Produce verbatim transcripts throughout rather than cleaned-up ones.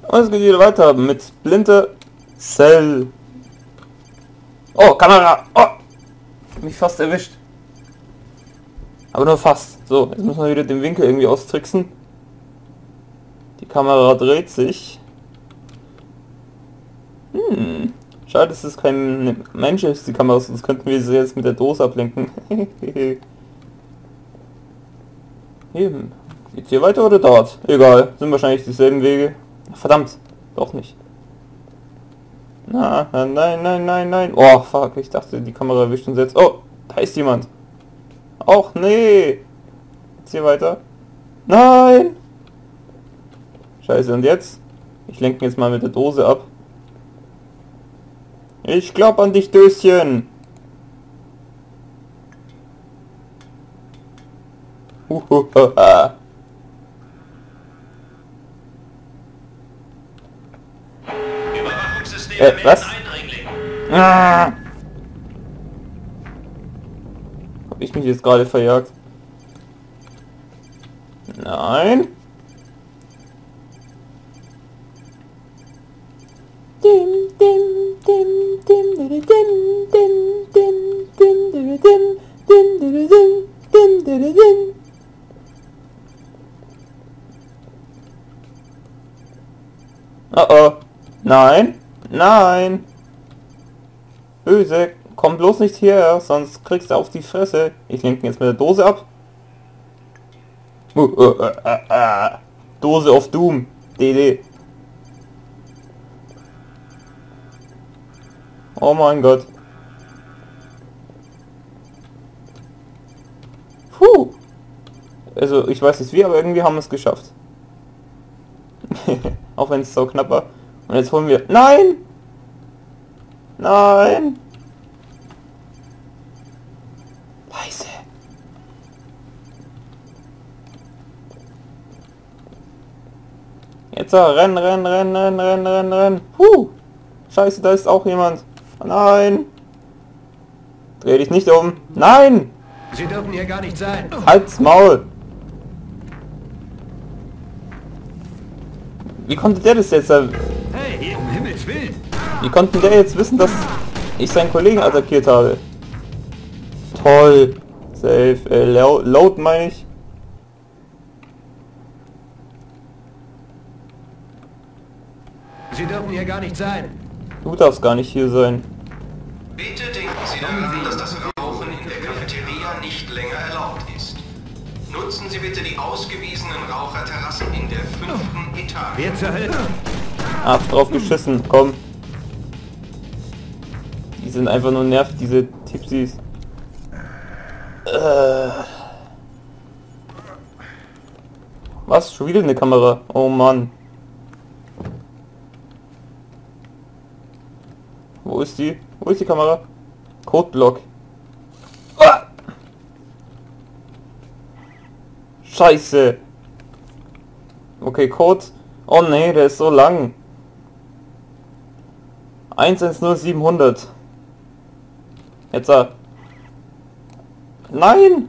Und es geht wieder weiter mit Splinter Cell. Oh, Kamera! Oh! Mich fast erwischt. Aber nur fast. So, jetzt müssen wir wieder den Winkel irgendwie austricksen. Die Kamera dreht sich. Hm. Schade, dass es kein Mensch ist, die Kamera, sonst könnten wir sie jetzt mit der Dose ablenken. Hier, geht's hier weiter oder dort? Egal, sind wahrscheinlich dieselben Wege. Verdammt, doch nicht. Na, nein, nein, nein, nein. Oh, fuck, ich dachte, die Kamera erwischt uns jetzt. Oh, da ist jemand. Och, nee. Jetzt hier weiter. Nein. Scheiße, und jetzt? Ich lenke jetzt mal mit der Dose ab. Ich glaub an dich, Döschen. Uhuhuha. Äh, was? Ah. Hab ich mich jetzt gerade verjagt? Nein. Dim, dim, dim, dim, dim, dim, dim, dim, dim, dim, dim, dim, dim, dim. Oh oh. Nein. Nein. Böse. Komm bloß nicht hierher, sonst kriegst du auf die Fresse. Ich lenke jetzt mit der Dose ab. Uh, uh, uh, uh, uh. Dose of Doom. D D. Oh mein Gott. Puh. Also ich weiß nicht wie, aber irgendwie haben wir es geschafft. Auch wenn es so knapp war. Und jetzt holen wir... Nein! Nein! Leise. Jetzt so, rennen, rennen, rennen, rennen, rennen, rennen, rennen. Puh. Scheiße, da ist auch jemand. Nein! Dreh dich nicht um. Nein! Sie dürfen hier gar nicht sein. Halt's Maul! Wie konnte der das jetzt... Hey, um Himmels Willen! Wie konnte der jetzt wissen, dass ich seinen Kollegen attackiert habe? Toll! Safe. Äh, load meine ich. Sie dürfen hier gar nicht sein. Du darfst gar nicht hier sein. Bitte denken Sie daran, dass das Rauchen in der Cafeteria nicht länger erlaubt ist. Nutzen Sie bitte die ausgewiesenen Raucherterrassen in der fünften Etage. Wer zur Hölle? Hab drauf geschissen, komm. Die sind einfach nur nervig, diese Tipsis. Äh. Was? Schon wieder eine Kamera? Oh Mann. Wo ist die? Wo ist die Kamera? Codeblock. Ah! Scheiße. Okay, Code. Oh nee, der ist so lang. eins eins null siebenhundert. Jetzt er. Nein!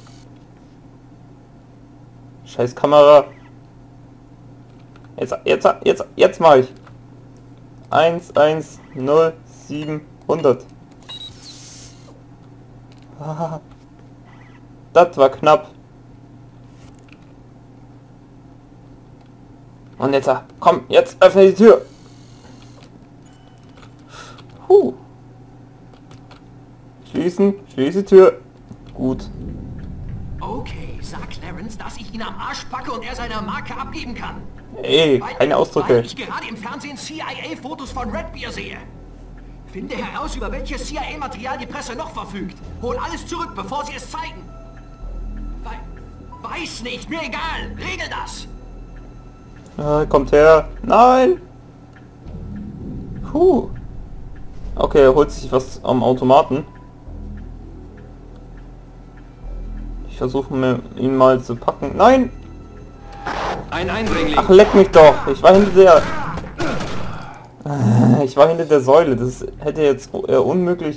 Scheiß Kamera. Jetzt, jetzt, jetzt, jetzt mach ich. eins eins null siebenhundert. Ah, das war knapp. Und jetzt, komm, jetzt öffne die Tür. Huh. Schließen, schließe die Tür. Gut. Okay, sag Clarence, dass ich ihn am Arsch packe und er seine Marke abgeben kann. Ey, Weil- keine Ausdrücke. Weil ich gerade im Fernsehen C I A-Fotos von Redbeard sehe. Finde heraus, über welches C I A-Material die Presse noch verfügt. Hol alles zurück, bevor sie es zeigen. Wei weiß nicht, mir egal. Regel das. Ah, kommt her. Nein. Puh. Okay, er holt sich was am Automaten. Ich versuche mir ihn mal zu packen. Nein! Ein Eindringling. Ach, leck mich doch! Ich war hinter der... Ich war hinter der Säule. Das hätte jetzt äh, unmöglich...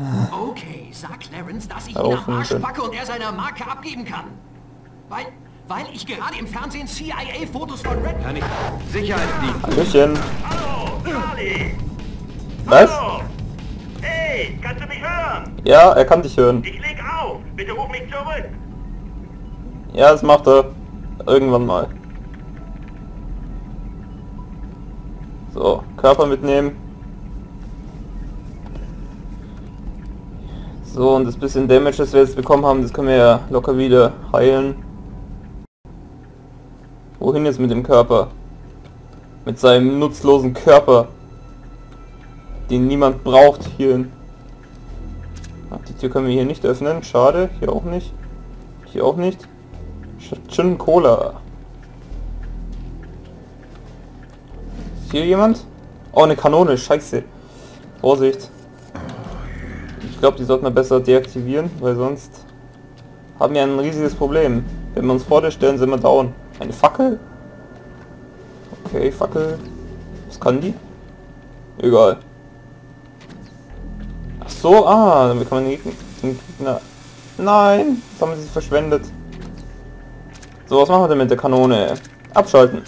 Okay, sag Clarence, dass ich ihn Herausfinden am Arsch können. packe und er seine Marke abgeben kann. Weil... Weil ich gerade im Fernsehen C I A-Fotos von Red... Kann ich... Sicherheitsdienst. Hallöchen. Hallo, Charlie! Was? Hallo! Hey, kannst du mich hören? Ja, er kann dich hören. Ich leg auf. Bitte ruf mich zurück. Ja, das macht er. Irgendwann mal. So, Körper mitnehmen. So, und das bisschen Damage, das wir jetzt bekommen haben, das können wir ja locker wieder heilen. Wohin jetzt mit dem Körper? Mit seinem nutzlosen Körper, den niemand braucht, hierhin. Ach, die Tür können wir hier nicht öffnen. Schade. Hier auch nicht. Hier auch nicht. Gin Cola. Ist hier jemand? Oh, eine Kanone. Scheiße. Vorsicht. Ich glaube, die sollten wir besser deaktivieren, weil sonst haben wir ein riesiges Problem. Wenn wir uns vor der stellen, sind wir down. Eine Fackel? Okay, Fackel. Was kann die? Egal. Ach so, ah, damit kann man den Gegner... Den Gegner Nein, das haben sie verschwendet. So, was machen wir denn mit der Kanone? Abschalten.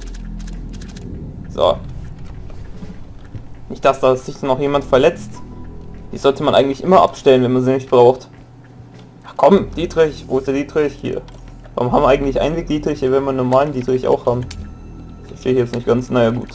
So. Nicht, dass da sich noch jemand verletzt. Die sollte man eigentlich immer abstellen, wenn man sie nicht braucht. Ach komm, Dietrich, wo ist der Dietrich? Hier. Warum haben wir eigentlich Einweg-Dietrich, wenn wir einen normalen Dietrich auch haben? Das verstehe ich jetzt nicht ganz. Naja, gut.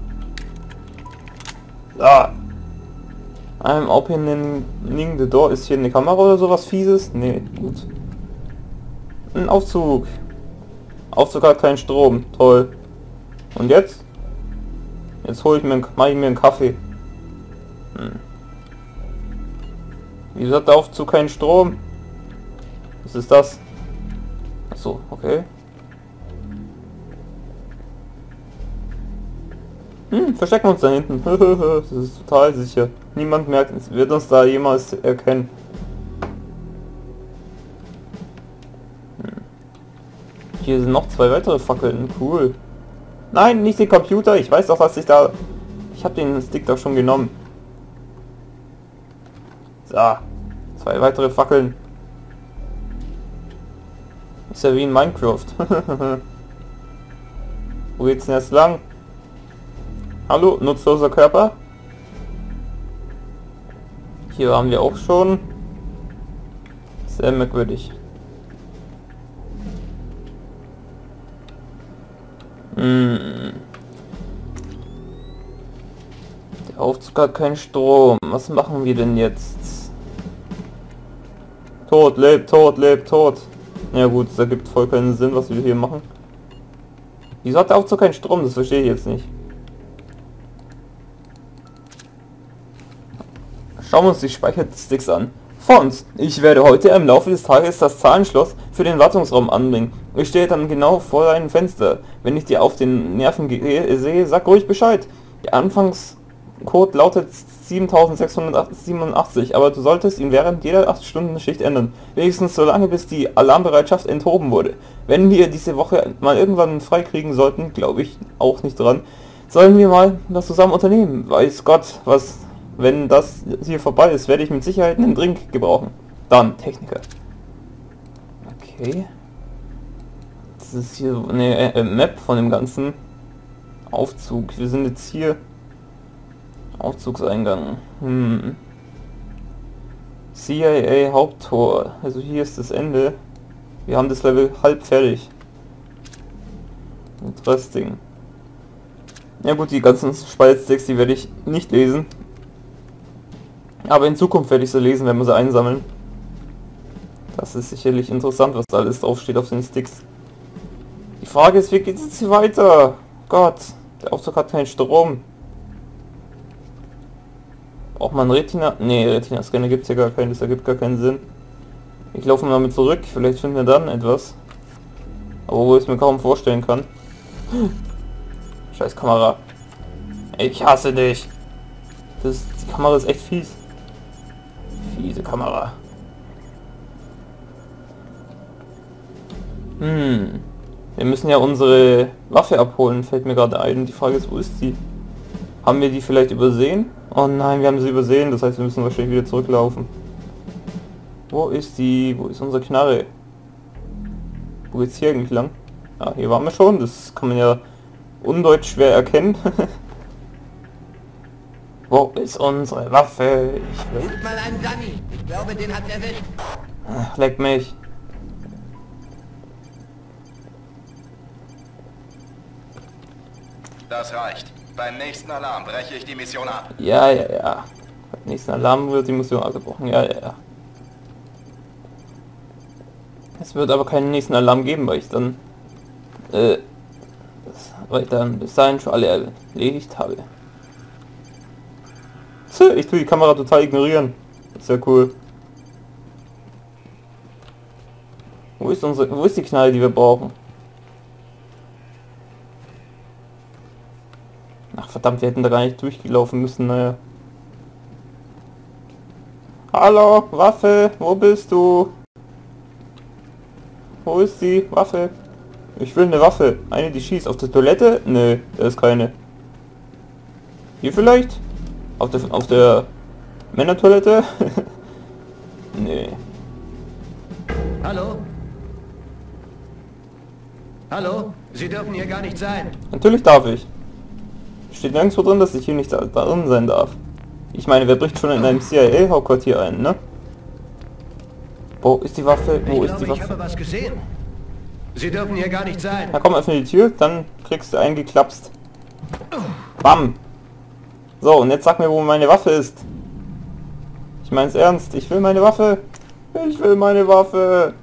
So. I'm opening the door. Ist hier eine Kamera oder sowas Fieses? Nee, gut. Ein Aufzug. Aufzug hat keinen Strom. Toll. Und jetzt? Jetzt hole ich mir, mache ich mir einen Kaffee. Hm. Wieso hat der Aufzug keinen Strom? Was ist das? Achso, okay. Hm, verstecken wir uns da hinten. Das ist total sicher. Niemand merkt, es wird uns da jemals erkennen. Hm. Hier sind noch zwei weitere Fackeln. Cool. Nein, nicht den Computer. Ich weiß doch, dass ich da... Ich habe den Stick doch schon genommen. So. Zwei weitere Fackeln. Ist ja wie in Minecraft. Wo geht's denn jetzt lang? Hallo, nutzloser Körper. Hier waren wir auch schon. Sehr merkwürdig. Hm. Der Aufzug hat keinen Strom. Was machen wir denn jetzt? Tot, lebt, tot, lebt, tot. Ja gut, das ergibt voll keinen Sinn, was wir hier machen. Wieso hat der Aufzug keinen Strom? Das verstehe ich jetzt nicht. Schauen wir uns die Speichersticks an. Fonts. Ich werde heute im Laufe des Tages das Zahlenschloss für den Wartungsraum anbringen. Ich stehe dann genau vor deinem Fenster. Wenn ich dir auf den Nerven gehe, sehe, sag ruhig Bescheid. Der Anfangscode lautet siebentausendsechshundertsiebenundachtzig, aber du solltest ihn während jeder acht Stunden Schicht ändern. Wenigstens so lange, bis die Alarmbereitschaft enthoben wurde. Wenn wir diese Woche mal irgendwann freikriegen sollten, glaube ich auch nicht dran, sollen wir mal was zusammen unternehmen. Weiß Gott, was... Wenn das hier vorbei ist, werde ich mit Sicherheit einen Drink gebrauchen. Dann Techniker. Okay. Das ist hier eine äh, Map von dem ganzen Aufzug. Wir sind jetzt hier. Aufzugseingang. Hm. C I A Haupttor. Also hier ist das Ende. Wir haben das Level halb fertig. Interesting. Ja gut, die ganzen Speichersticks, die werde ich nicht lesen. Aber in Zukunft werde ich sie lesen, wenn wir sie einsammeln. Das ist sicherlich interessant, was da alles draufsteht auf den Sticks. Die Frage ist, wie geht es jetzt hier weiter? Gott, der Aufzug hat keinen Strom. Braucht man Retina? Ne, Retina-Scanner gibt es ja gar keinen, das ergibt gar keinen Sinn. Ich laufe mal mit zurück, vielleicht finden wir dann etwas. Aber wo ich es mir kaum vorstellen kann. Scheiß Kamera. Ich hasse dich. Das, die Kamera ist echt fies. Fiese Kamera. Hm. Wir müssen ja unsere Waffe abholen, fällt mir gerade ein. Die Frage ist, wo ist sie? Haben wir die vielleicht übersehen? Oh nein, wir haben sie übersehen. Das heißt, wir müssen wahrscheinlich wieder zurücklaufen. Wo ist die? Wo ist unsere Knarre? Wo geht's hier eigentlich lang? Ja, hier waren wir schon. Das kann man ja undeutsch schwer erkennen. Wo ist unsere Waffe? Ich will... Sucht mal einen Dummy. Ich glaube, den hat er erwischt. Ach, leck mich. Das reicht. Beim nächsten Alarm breche ich die Mission ab. Ja, ja, ja. Beim nächsten Alarm wird die Mission abgebrochen. Ja, ja, ja. Es wird aber keinen nächsten Alarm geben, weil ich dann... Äh... Weil ich dann bis dahin schon alle erledigt habe. So, ich tue die Kamera total ignorieren. Das ist ja cool. Wo ist unsere... Wo ist die Knarre, die wir brauchen? Ach verdammt, wir hätten da gar nicht durchgelaufen müssen, naja. Hallo, Waffe, wo bist du? Wo ist die Waffe? Ich will eine Waffe. Eine, die schießt. Auf der Toilette? Nö, da ist keine. Hier vielleicht? Auf der, auf der Männertoilette? Nee. Hallo? Hallo? Sie dürfen hier gar nicht sein. Natürlich darf ich. Steht nirgendwo drin, dass ich hier nicht da, da drin sein darf. Ich meine, wer bricht schon in einem C I A-Hauptquartier ein, ne? Wo ist die Waffe? Wo Ich ist die glaube, ich Waffe? habe was gesehen. Sie dürfen hier gar nicht sein. Na komm, öffne die Tür, dann kriegst du einen geklapst. Bam! So, und jetzt sag mir, wo meine Waffe ist. Ich mein's ernst, ich will meine Waffe. Ich will meine Waffe.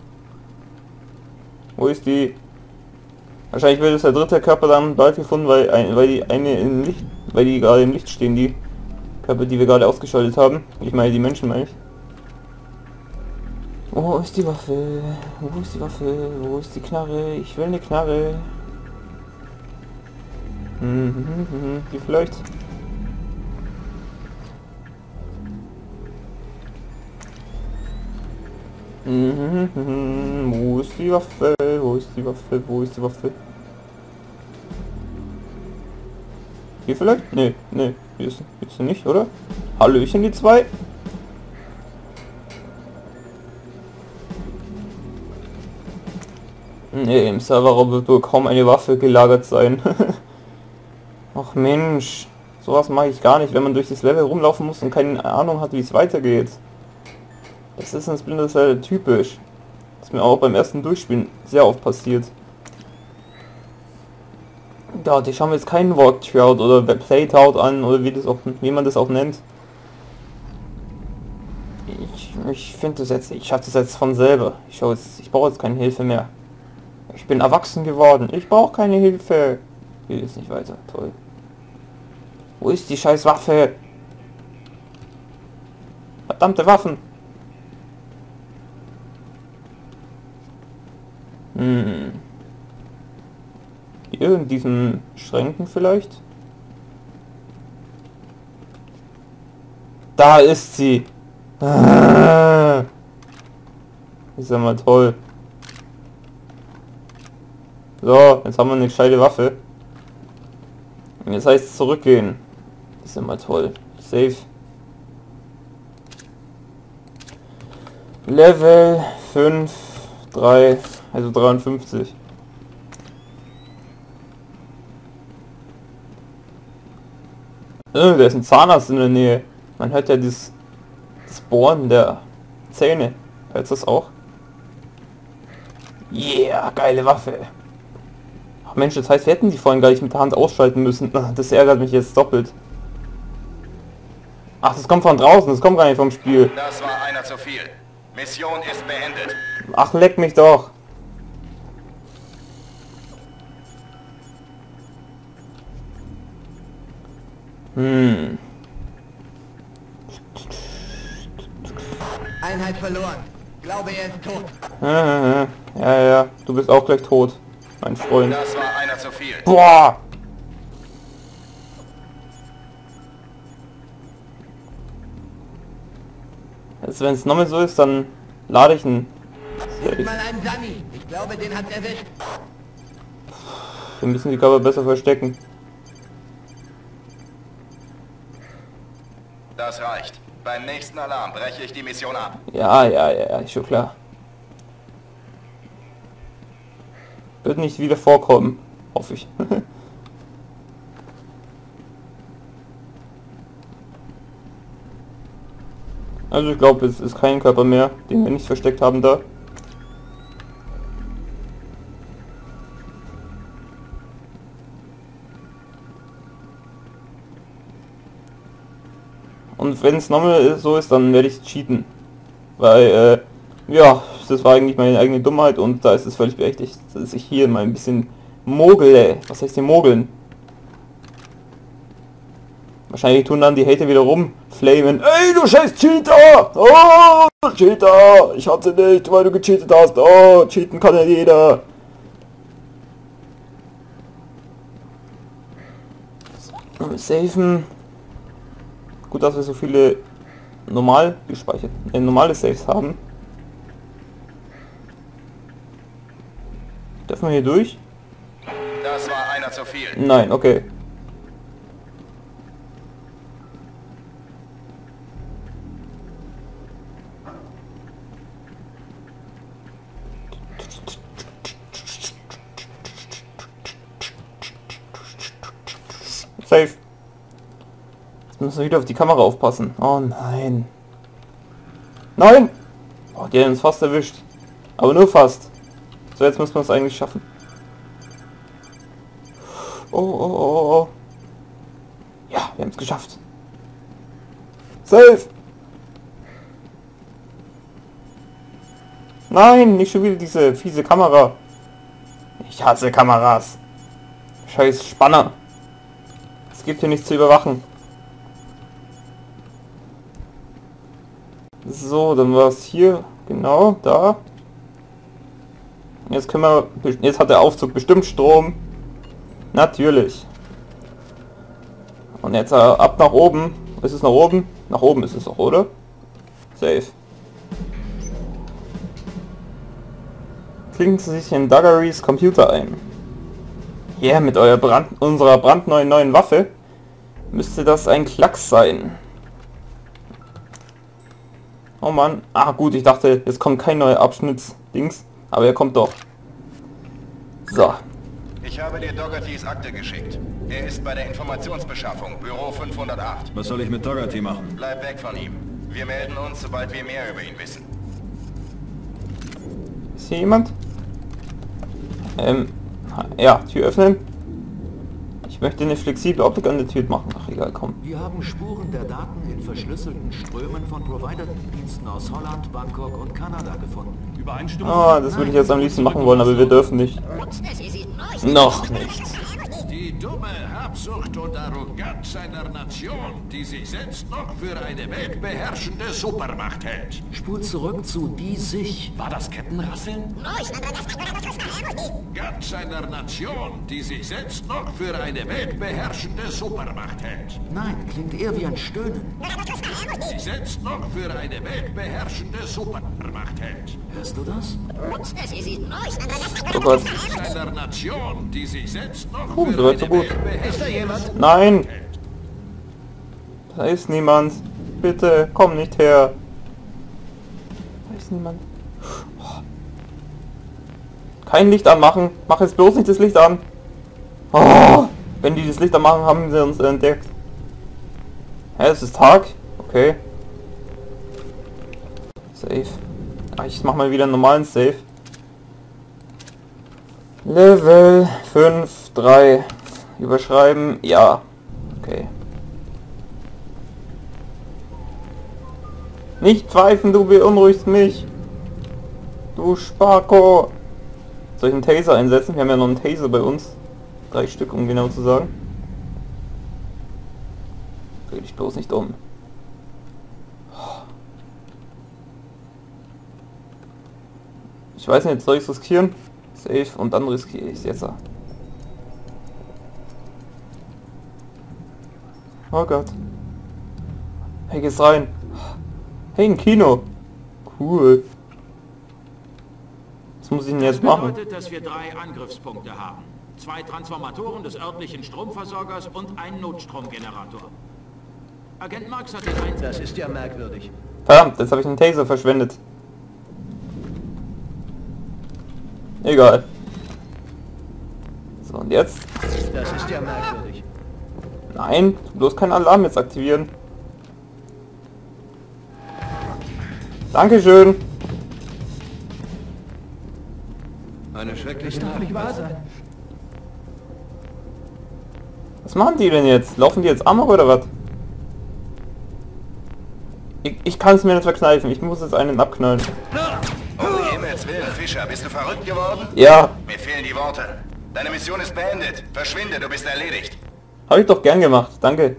Wo ist die? Wahrscheinlich wird es der dritte Körper dann bald gefunden, weil, ein, weil die eine im Licht, weil die gerade im Licht stehen, die Körper, die wir gerade ausgeschaltet haben. Ich meine die Menschen, meine ich. Wo ist die Waffe? Wo ist die Waffe? Wo ist die Knarre? Ich will eine Knarre. Mhm, die vielleicht? Mhm, wo ist die Waffe? Wo ist die Waffe? Wo ist die Waffe? Hier vielleicht? Nee, nee, hier ist, hier ist sie nicht, oder? Hallöchen, die zwei. Nee, im Serverraum wird wohl kaum eine Waffe gelagert sein. Ach Mensch, sowas mache ich gar nicht, wenn man durch das Level rumlaufen muss und keine Ahnung hat, wie es weitergeht. Das ist in Splinter Cell typisch. Das ist mir auch beim ersten Durchspielen sehr oft passiert. Ja, ich schaue mir jetzt keinen Walkthrough oder Playthrough an oder wie das auch, wie man das auch nennt. Ich, ich finde das jetzt, ich schaffe das jetzt von selber. Ich schaue jetzt, ich brauche jetzt keine Hilfe mehr. Ich bin erwachsen geworden. Ich brauche keine Hilfe. Hier ist nicht weiter. Toll. Wo ist die scheiß Waffe? Verdammte Waffen. Hm. Hier in diesen Schränken vielleicht? Da ist sie. Ah. Ist ja mal toll. So, jetzt haben wir eine gescheite Waffe. Und jetzt heißt es zurückgehen. Das ist ja mal toll. Safe. Level fünf, drei, also dreiundfünfzig. Oh, da ist ein Zahnarzt in der Nähe. Man hört ja das, das Bohren der Zähne. Hört das auch? Yeah, geile Waffe. Ach Mensch, das heißt, wir hätten die vorhin gar nicht mit der Hand ausschalten müssen. Das ärgert mich jetzt doppelt. Ach, das kommt von draußen, das kommt gar nicht vom Spiel. Das war einer zu viel. Mission ist beendet. Ach, leck mich doch. Hm. Einheit verloren. Glaube, er ist tot. Ja, ja, ja, du bist auch gleich tot, mein Freund. Das war einer zu viel. Boah! Also wenn es nochmal so ist, dann lade ich ihn. Sucht mal einen Dummy. Ich glaube, den hat er erwischt. Wir müssen die Körper besser verstecken. Das reicht. Beim nächsten Alarm breche ich die Mission ab. Ja, ja, ja, ist schon klar. Wird nicht wieder vorkommen, hoffe ich. Also ich glaube, es ist kein Körper mehr, den wir nicht versteckt haben da. Und wenn es nochmal so ist, dann werde ich cheaten. Weil, äh, ja, das war eigentlich meine eigene Dummheit und da ist es völlig berechtigt, dass ich hier mal ein bisschen mogle. Was heißt hier mogeln? Wahrscheinlich tun dann die Hater wieder rum, flamen. Ey, du scheiß Cheater! Oh, Cheater! Ich hatte nicht, weil du gecheatet hast. Oh, cheaten kann ja jeder. Safen. Gut, dass wir so viele normal gespeichert, äh, normale Saves haben. Dürfen wir hier durch? Das war einer zu viel. Nein, okay. Safe. Jetzt müssen wir wieder auf die Kamera aufpassen. Oh nein. Nein! Oh, die haben uns fast erwischt. Aber nur fast. So, jetzt müssen wir es eigentlich schaffen. Oh, oh, oh, oh. Ja, wir haben es geschafft. Safe! Nein, nicht schon wieder diese fiese Kamera. Ich hasse Kameras. Scheiß Spanner. Es gibt hier nichts zu überwachen. So, dann war es hier. Genau, da. Jetzt können wir... Jetzt hat der Aufzug bestimmt Strom. Natürlich. Und jetzt äh, ab nach oben. Ist es nach oben? Nach oben ist es auch, oder? Safe. Klinken Sie sich in Duggarys Computer ein. Ja, yeah, mit eurer Brand, unserer brandneuen neuen Waffe müsste das ein Klacks sein. Oh Mann. Ah gut, ich dachte, jetzt kommt kein neuer Abschnittsdings, aber er kommt doch. So. Ich habe dir Doughertys Akte geschickt. Er ist bei der Informationsbeschaffung, Büro fünfhundertacht. Was soll ich mit Dougherty machen? Bleib weg von ihm. Wir melden uns, sobald wir mehr über ihn wissen. Ist hier jemand? Ähm, ja, Tür öffnen. Ich möchte eine flexible Optik an der Tür machen. Ach egal, komm. Wir haben Spuren der Daten in verschlüsselten Strömen von Provider-Diensten aus Holland, Bangkok und Kanada gefunden. Übereinstimmung? Ah, das würde ich jetzt am liebsten machen wollen, aber wir dürfen nicht. Noch nicht. Die dumme Habsucht und Arroganz einer Nation, die sich selbst noch für eine weltbeherrschende Supermacht hält. Spul zurück zu die sich. War das Kettenrasseln? Ganz einer Nation, die sich selbst noch für eine weltbeherrschende Supermacht hält. Nein, klingt eher wie ein Stöhnen. Die selbst noch für eine weltbeherrschende Supermacht hält. Hörst du das? Oh Gott. Einer Nation, die sich selbst noch Oh, für so weit, so eine gut. weltbeherrschende Nein! Da ist niemand. Bitte, komm nicht her. Da ist niemand. Oh. Kein Licht anmachen. Mach jetzt bloß nicht das Licht an. Oh. Wenn die das Licht anmachen, haben sie uns entdeckt. Hä, es ist Tag? Okay. Safe. Ach, ich mach mal wieder einen normalen Save. Level fünf, drei. Überschreiben, ja. Okay. Nicht pfeifen, du beunruhigst mich. Du Spako. Soll ich einen Taser einsetzen? Wir haben ja noch einen Taser bei uns. Drei Stück, um genau zu sagen. Dreh dich bloß nicht um. Ich weiß nicht, soll ich es riskieren? Safe und dann riskiere ich es jetzt. Oh Gott. Hey, geht's rein. Hey, ein Kino. Cool. Was muss ich denn jetzt machen? Das bedeutet, dass wir drei Angriffspunkte haben. Zwei Transformatoren des örtlichen Stromversorgers und einen Notstromgenerator. Agent Marx hat den Einsatz. Das ist ja merkwürdig. Verdammt, jetzt habe ich einen Taser verschwendet. Egal. Und jetzt? Das ist ja merkwürdig. Nein, bloß keinen Alarm jetzt aktivieren. Dankeschön. Eine schreckliche Das darf nicht wahr sein. Was machen die denn jetzt? Laufen die jetzt Amok oder was? Ich, ich kann es mir nicht verkneifen. Ich muss jetzt einen abknallen. Um Himmels Willen, Fischer, bist du verrückt geworden? Ja, Mir fehlen die Worte. Deine Mission ist beendet. Verschwinde, du bist erledigt. habe ich doch gern gemacht. Danke.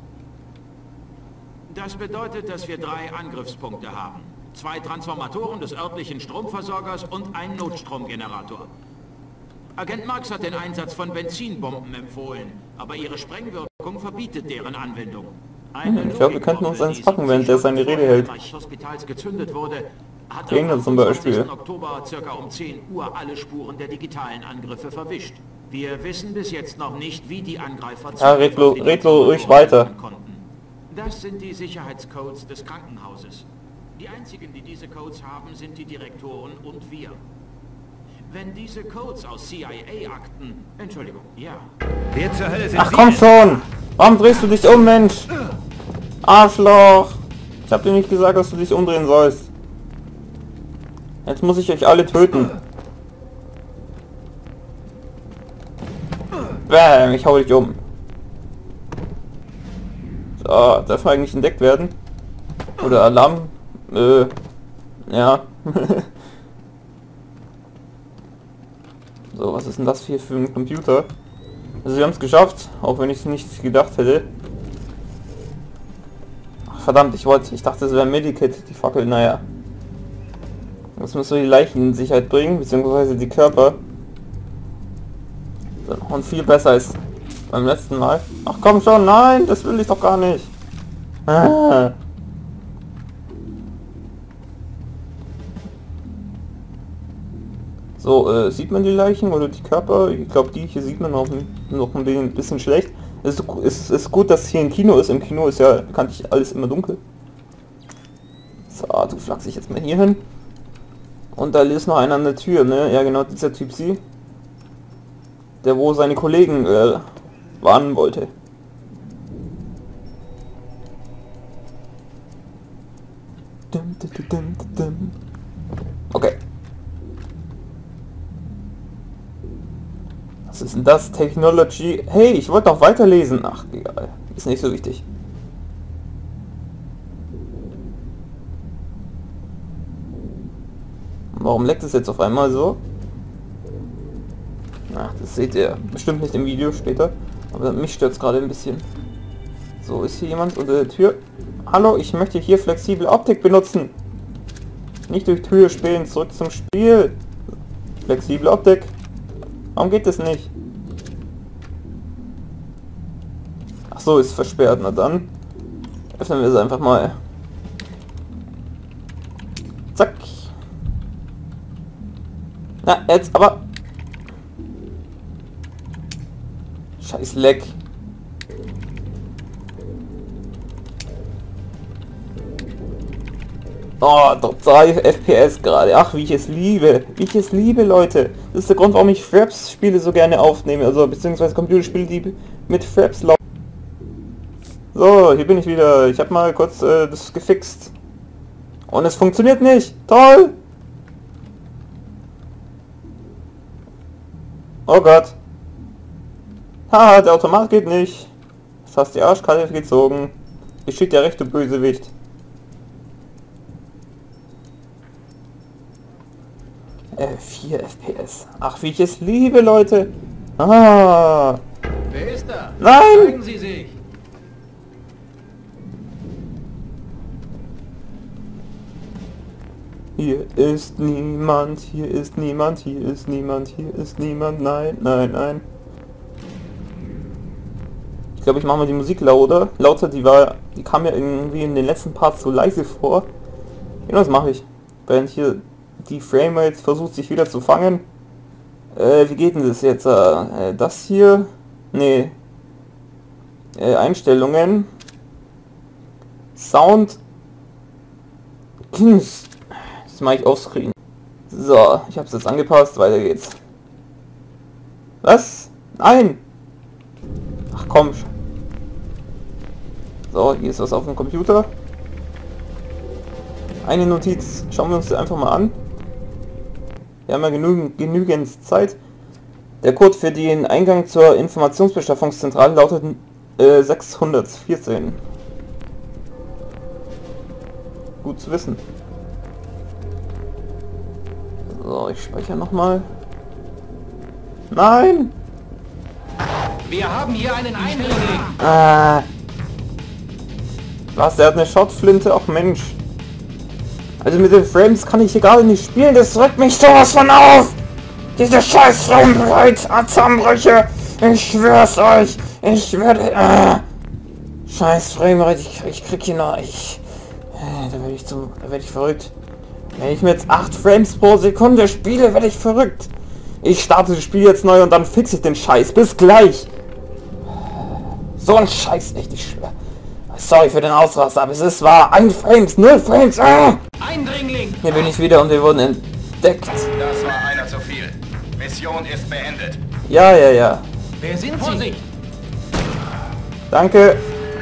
Das bedeutet, dass wir drei Angriffspunkte haben. Zwei Transformatoren des örtlichen Stromversorgers und einen Notstromgenerator. Agent Marks hat den Einsatz von Benzinbomben empfohlen, aber ihre Sprengwirkung verbietet deren Anwendung. Eine Hm, ich glaube, wir könnten uns Logikbombe, eins packen, die während der seine Rede hält. Im Hospitals gezündet wurde, hat Gegner am zum Beispiel. achtundzwanzigsten Oktober circa um zehn Uhr alle Spuren der digitalen Angriffe verwischt. Wir wissen bis jetzt noch nicht, wie die Angreifer Ja, red blo- red blo- ruhig weiter. konnten. Das sind die Sicherheitscodes des Krankenhauses. Die einzigen, die diese Codes haben, sind die Direktoren und wir. Wenn diese Codes aus C I A-Akten... Entschuldigung, ja. Wer zur Hölle sind Ach Sie komm denn? schon! Warum drehst du dich um, Mensch? Arschloch! Ich hab dir nicht gesagt, dass du dich umdrehen sollst. Jetzt muss ich euch alle töten. Bäm, ich hau dich um. So, darf man eigentlich entdeckt werden? Oder Alarm? Äh, ja. So, was ist denn das hier für ein Computer? Also wir haben es geschafft, auch wenn ich es nicht gedacht hätte. Ach, verdammt, ich wollte, ich dachte, es wäre ein Medikit, die Fackel, naja. Jetzt müssen wir die Leichen in Sicherheit bringen, beziehungsweise die Körper. So, und viel besser als beim letzten Mal. Ach komm schon, nein, das will ich doch gar nicht. Ah. So, äh, sieht man die Leichen oder die Körper? Ich glaube, die hier sieht man noch, noch ein bisschen schlecht. Es ist, es ist gut, dass hier ein Kino ist. Im Kino ist ja bekanntlich alles immer dunkel. So, du flachst dich jetzt mal hier hin. Und da ist noch einer an der Tür, ne? Ja genau, dieser Typ sie. Der wo seine Kollegen äh, warnen wollte. Okay. Was ist denn das? Technology. Hey, ich wollte doch weiterlesen. Ach, egal. Ist nicht so wichtig. Warum leckt es jetzt auf einmal so? Ach, das seht ihr bestimmt nicht im Video später. Aber mich stört es gerade ein bisschen. So, ist hier jemand unter der Tür? Hallo, ich möchte hier flexible Optik benutzen. Nicht durch Tür spähen, zurück zum Spiel. Flexible Optik. Warum geht das nicht? Ach so, ist versperrt. Na dann öffnen wir es einfach mal. Zack. Na, jetzt aber. Scheiß Leck. Oh, drei F P S gerade. Ach, wie ich es liebe. Wie ich es liebe, Leute. Das ist der Grund, warum ich Fraps-Spiele so gerne aufnehme. Also, beziehungsweise Computerspiele, die mit Fraps laufen. So, hier bin ich wieder. Ich habe mal kurz äh, das gefixt. Und es funktioniert nicht. Toll. Oh Gott. Haha, der Automat geht nicht. Das hast die Arschkarte gezogen. Hier steht der rechte Bösewicht. Äh, vier F P S. Ach, wie ich es liebe, Leute. Ah. Wer ist da? Nein! Zeigen Sie sich! Hier ist niemand, hier ist niemand, hier ist niemand, hier ist niemand. Nein, nein, nein. Ich glaube, ich mache mal die Musik lauter. Lauter, die war, die kam ja irgendwie in den letzten Parts so leise vor. Genau, das mache ich. Während hier die Framerate versucht sich wieder zu fangen. Äh, wie geht denn das jetzt? Äh, das hier? Nee. Äh, Einstellungen. Sound. Das mache ich offscreen. So, ich habe es jetzt angepasst. Weiter geht's. Was? Nein! Ach komm. So, hier ist was auf dem Computer. Eine Notiz. Schauen wir uns die einfach mal an. Wir haben ja genügend, genügend Zeit. Der Code für den Eingang zur Informationsbeschaffungszentrale lautet äh, sechshundertvierzehn. Gut zu wissen. So, ich speichere nochmal. Nein! Wir haben hier einen Eindringling. Ah. Was, der hat eine Schrotflinte? Ach Mensch. Also mit den Frames kann ich hier gerade nicht spielen, das regt mich sowas von auf! Diese scheiß Framerate-Zusammenbrüche! Ich schwör's euch! Ich werde... Äh, scheiß Framerate, ich, ich krieg hier noch... Ich, äh, da werde ich zum... Da werde ich verrückt. Wenn ich mir jetzt acht Frames pro Sekunde spiele, werde ich verrückt! Ich starte das Spiel jetzt neu und dann fixe ich den Scheiß. Bis gleich! So ein Scheiß, echt, ich schwör. Sorry für den Ausraster, aber es ist wahr. Ein Frames, null Frames. Ah! Eindringling! Hier bin ich wieder und wir wurden entdeckt. Das war einer zu viel. Mission ist beendet. Ja, ja, ja. Wer sind Sie? Vorsicht! Danke.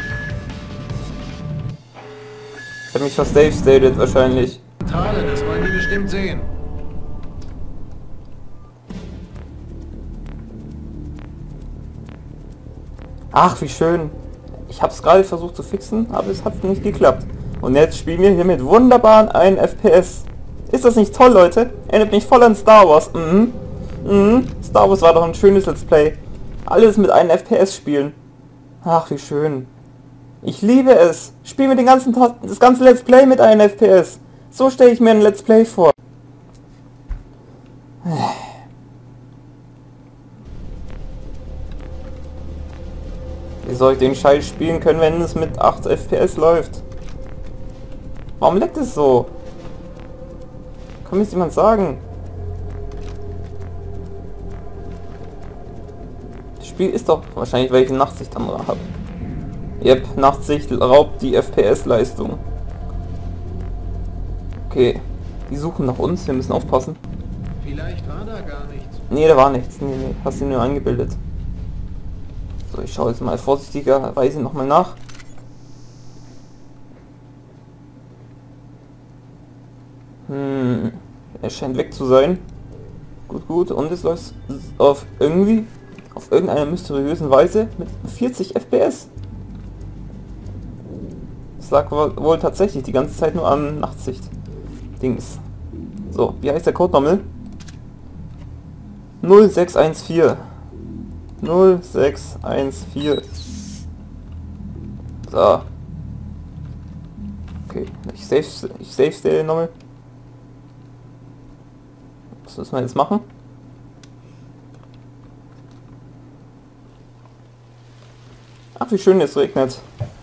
Ich habe mich fast safe stated wahrscheinlich. Zentrale, das wollen die bestimmt sehen. Ach, wie schön. Ich habe es gerade versucht zu fixen, aber es hat nicht geklappt. Und jetzt spielen wir hier mit wunderbaren einen F P S. Ist das nicht toll, Leute? Erinnert mich voll an Star Wars. Mhm. Mhm. Star Wars war doch ein schönes Let's Play. Alles mit einem F P S spielen. Ach, wie schön. Ich liebe es. Spielen wir den ganzen Tag, das ganze Let's Play mit einem F P S. So stelle ich mir ein Let's Play vor. Wie soll ich den Scheiß spielen können, wenn es mit acht F P S läuft? Warum leckt es so? Kann mir das jemand sagen? Das Spiel ist doch wahrscheinlich, weil ich eine Nachtsicht dran habe. Yep, Nachtsicht raubt die F P S-Leistung. Okay, die suchen nach uns, wir müssen aufpassen. Vielleicht war da gar nichts. Nee, da war nichts. Nee, nee, hast du nur angebildet. So, ich schaue jetzt mal vorsichtigerweise nochmal nach. Hm, er scheint weg zu sein. Gut, gut. Und es läuft auf irgendwie, auf irgendeiner mysteriösen Weise mit vierzig F P S. Das lag wohl tatsächlich die ganze Zeit nur am Nachtsicht-Dings. So, wie heißt der Code nochmal? null sechs eins vier. null sechs eins vier. So. Okay, ich save, ich save den nochmal. Was müssen wir jetzt machen? Ach, wie schön es regnet.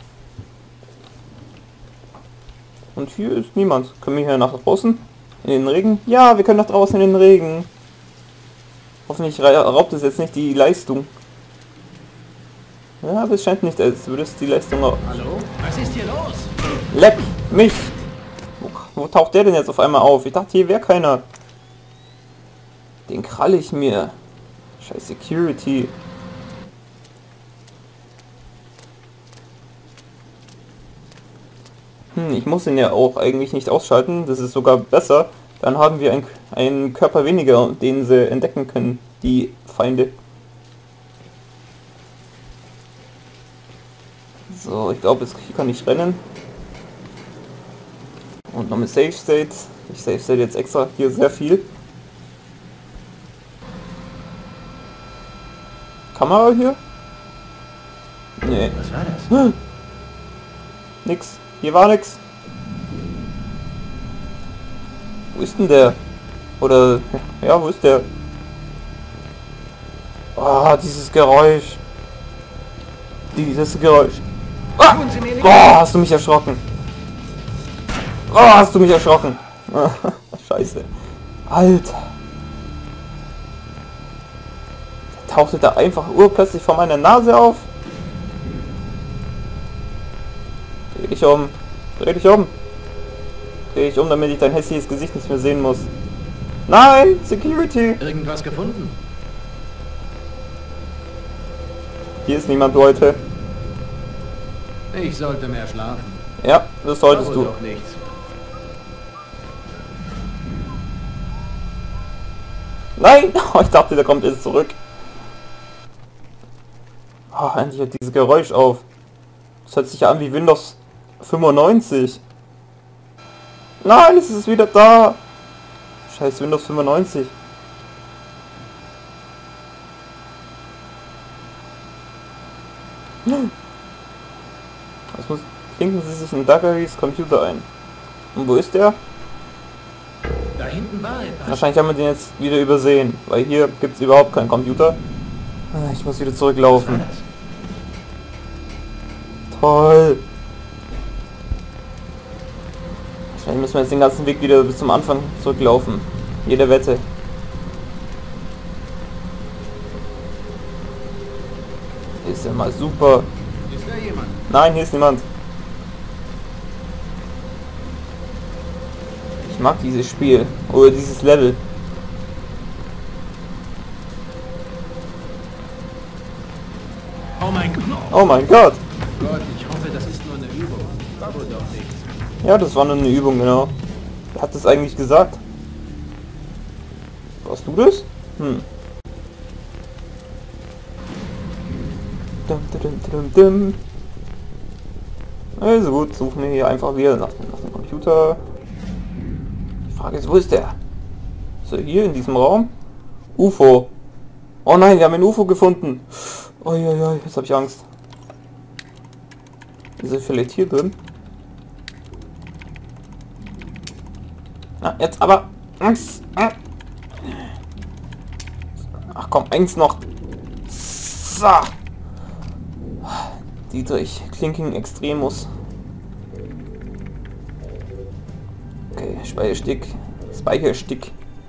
Und hier ist niemand. Können wir hier nach draußen? In den Regen? Ja, wir können nach draußen in den Regen. Hoffentlich raubt es jetzt nicht die Leistung. Ja, aber es scheint nicht, als würde es die Leistung... Hallo? Was ist hier los? Leck mich! Wo, wo taucht der denn jetzt auf einmal auf? Ich dachte, hier wäre keiner. Den kralle ich mir. Scheiß Security. Hm, ich muss ihn ja auch eigentlich nicht ausschalten. Das ist sogar besser. Dann haben wir ein, einen Körper weniger, den sie entdecken können, die Feinde. So, ich glaube, jetzt kann ich rennen. Und noch mit Save State. Ich Save State jetzt extra hier sehr viel. Kamera hier? Nee. Was war das? Nix. Hier war nix. Wo ist denn der? Oder... Ja, wo ist der? Ah, dieses Geräusch. Dieses Geräusch. Ah! Oh, hast du mich erschrocken. Oh, hast du mich erschrocken. Scheiße. Alter. Der tauchte da einfach urplötzlich vor meiner Nase auf. Dreh dich um. Dreh dich um. Dreh dich um, damit ich dein hässliches Gesicht nicht mehr sehen muss. Nein! Security! Irgendwas gefunden? Hier ist niemand, Leute. Ich sollte mehr schlafen. Ja, das solltest Aber du. doch nichts. Nein! Ich dachte, der kommt jetzt zurück. Oh, endlich hört dieses Geräusch auf. Das hört sich ja an wie Windows fünfundneunzig. Nein, es ist wieder da. Scheiß Windows fünfundneunzig. Was muss... Klinken Sie sich in Duggarys Computer ein. Und wo ist der? Da hinten war etwas. Wahrscheinlich haben wir den jetzt wieder übersehen, weil hier gibt es überhaupt keinen Computer. Ich muss wieder zurücklaufen. Toll. Wahrscheinlich müssen wir jetzt den ganzen Weg wieder bis zum Anfang zurücklaufen. Jede Wette. Ist ja mal super. Ist da jemand? Nein, hier ist niemand. Ich mag dieses Spiel. Oder dieses Level. Oh mein Gott. Oh mein Gott. Gott, ich hoffe, das ist nur eine Übung. War wohl doch nichts. Ja, das war nur eine Übung, genau. Wer hat das eigentlich gesagt? Warst du das? Hm. Dum, dum, dum, dum. Also gut, suchen wir hier einfach wieder nach, nach dem Computer. Die Frage ist, wo ist der? Ist er hier in diesem Raum? U F O. Oh nein, wir haben ein U F O gefunden. Oh ja, ja, jetzt habe ich Angst. Ist er vielleicht hier drin? Na, jetzt aber. Ach komm, eins noch. So. Dietrich, Clinking Extremus. Okay, Speicherstick. Speicherstick.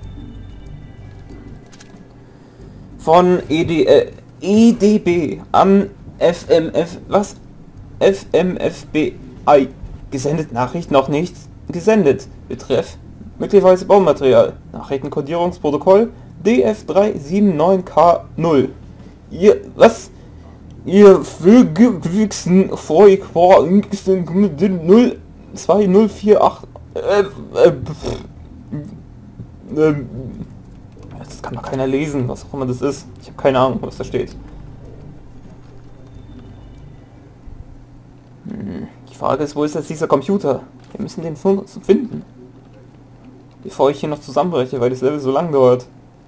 Von E D, äh, E D B an F M F, was? F M F B I. Gesendet Nachricht noch nicht gesendet. Betreff möglicherweise Baumaterial. Nachrichtenkodierungsprotokoll D F drei sieben neun K null. Ihr, was? Ihr Fügewüchsen vor null zwei null vier acht. Äh, äh, äh, das kann doch keiner lesen, was auch immer das ist. Ich habe keine Ahnung, was da steht. Hm. Die Frage ist, wo ist jetzt dieser Computer? Wir müssen den finden. Bevor ich hier noch zusammenbreche, weil das Level so lang dauert.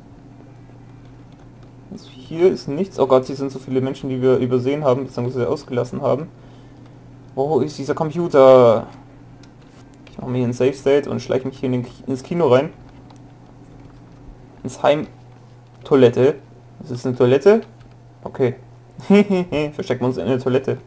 Also hier ist nichts. Oh Gott, hier sind so viele Menschen, die wir übersehen haben, beziehungsweise ausgelassen haben. Wo ist dieser Computer? Ich mache mir hier ein Safe State und schleiche mich hier in den, ins Kino rein. Ins Heim-Toilette. Das ist eine Toilette? Okay. Verstecken wir uns in der Toilette.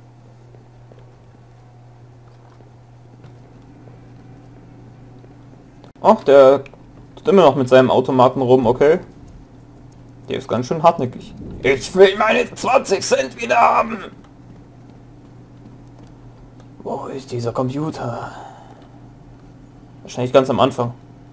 Ach, der tut immer noch mit seinem Automaten rum, okay. Der ist ganz schön hartnäckig. Ich will meine zwanzig Cent wieder haben! Wo ist dieser Computer? Wahrscheinlich ganz am Anfang.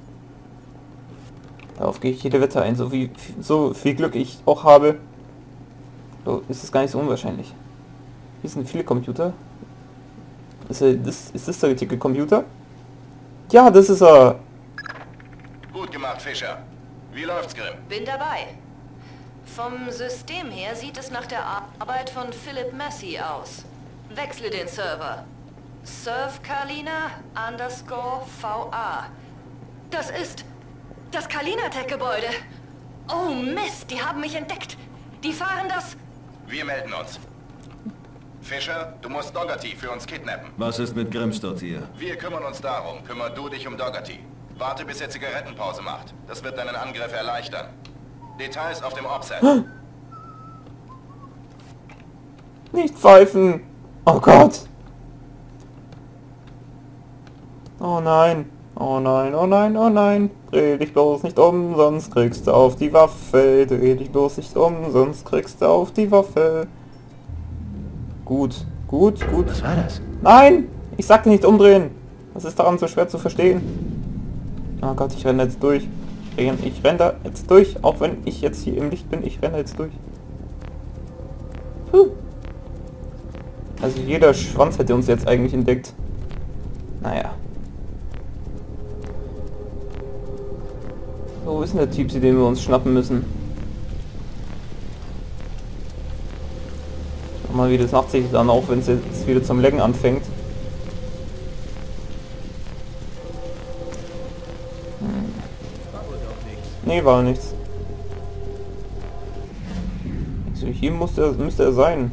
Darauf gehe ich jede Wette ein, so wie so viel Glück ich auch habe. So ist es gar nicht so unwahrscheinlich. Hier sind viele Computer. Ist, er, das, ist das der richtige Computer? Ja, das ist er. Gut gemacht, Fischer. Wie läuft's, Grimm? Bin dabei. Vom System her sieht es nach der Arbeit von Philip Massey aus. Wechsle den Server. Surf Kalina underscore V A. Das ist das Kalinatech-Gebäude. Oh Mist, die haben mich entdeckt. Die fahren das... Wir melden uns. Fischer, du musst Dougherty für uns kidnappen. Was ist mit Grimstott hier? Wir kümmern uns darum. Kümmer du dich um Dougherty. Warte, bis er Zigarettenpause macht. Das wird deinen Angriff erleichtern. Details auf dem Offset. Nicht pfeifen! Oh Gott! Oh nein! Oh nein, oh nein, oh nein! Dreh dich bloß nicht um, sonst kriegst du auf die Waffe. Dreh dich bloß nicht um, sonst kriegst du auf die Waffe. Gut, gut, gut. Was war das? Nein! Ich sagte nicht umdrehen! Was ist daran so schwer zu verstehen? Oh Gott, ich renne jetzt durch. Ich renne, ich renne da jetzt durch, auch wenn ich jetzt hier im Licht bin. Ich renne jetzt durch. Huh. Also jeder Schwanz hätte uns jetzt eigentlich entdeckt. Naja. So, wo ist denn der Typ, den wir uns schnappen müssen? Schau mal, wie das macht sich dann auch, wenn es jetzt wieder zum Lecken anfängt. Hm. Nee, war nichts. Also hier muss der, müsste er sein.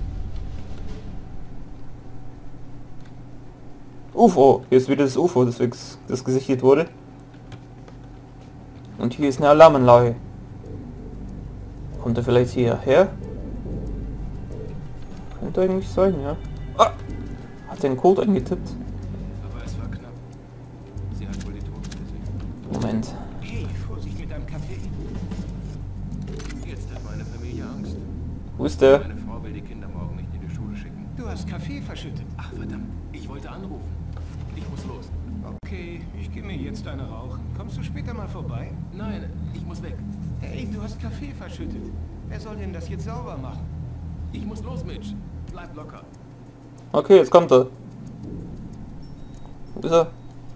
U F O. Hier ist wieder das U F O, das, das gesichtet wurde. Und hier ist eine Alarmanlage. Kommt er vielleicht hierher? Könnte eigentlich sein, ja. Ah! Hat den Code eingetippt? Aber es war knapp. Sie hat wohl die Toten gesehen. Moment. Hey, Vorsicht mit deinem Kaffee. Jetzt hat meine Familie Angst. Wo ist der? Meine Frau will die Kinder morgen nicht in die Schule schicken. Du hast Kaffee verschüttet. Ach verdammt, ich wollte anrufen. Ich muss los. Okay, ich gehe mir jetzt eine rauchen. Kommst du später mal vorbei? Nein, ich muss weg. Hey, du hast Kaffee verschüttet. Wer soll denn das jetzt sauber machen? Ich muss los, Mitch. Bleib locker. Okay, jetzt kommt er. Wo ist er?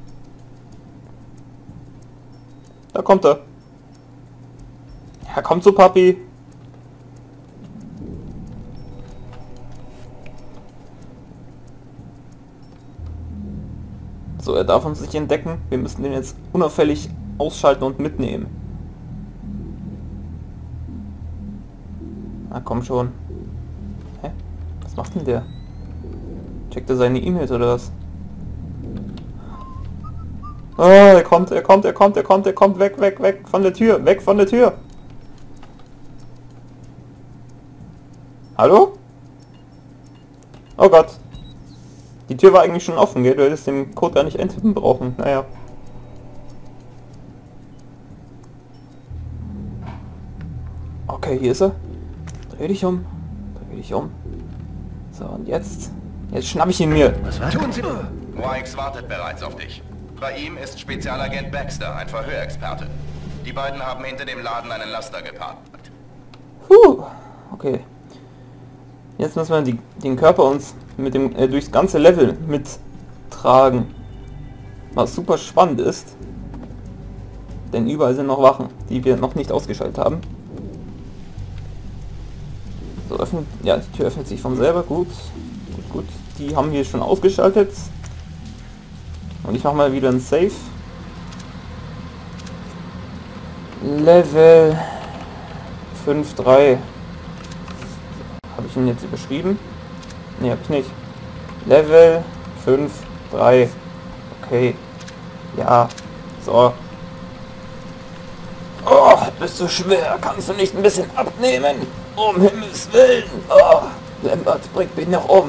Da kommt er. Ja, kommt so, Papi. So, er darf uns nicht entdecken. Wir müssen den jetzt unauffällig ausschalten und mitnehmen. Na komm schon. Hä? Was macht denn der? Checkt er seine E-Mails oder was? Oh, er kommt, er kommt, er kommt, er kommt, er kommt. Weg, weg, weg von der Tür. Weg von der Tür. Hallo? Oh Gott. Die Tür war eigentlich schon offen, gell? Du hättest den Code gar nicht eintippen brauchen. Naja. Okay, hier ist er. Dreh dich um. Dreh dich um. So, und jetzt... Jetzt schnapp ich ihn mir. Was war? Tun Sie... Wikes wartet bereits auf dich. Bei ihm ist Spezialagent Baxter, ein Verhörexperte. Die beiden haben hinter dem Laden einen Laster geparkt. Puh. Okay. Jetzt müssen wir die, den Körper uns mit dem äh, durchs ganze Level mittragen. Was super spannend ist. Denn überall sind noch Wachen, die wir noch nicht ausgeschaltet haben. So, öffnet, ja, die Tür öffnet sich von selber. Gut, gut, gut. Die haben wir schon ausgeschaltet. Und ich mache mal wieder ein Save. Level fünf Punkt drei. Habe ich ihn jetzt überschrieben? Ne, habe ich nicht. Level fünf Punkt drei. Okay. Ja. So. Oh, bist du schwer. Kannst du nicht ein bisschen abnehmen? Um Himmels Willen. Oh, Lambert, bring mich noch um.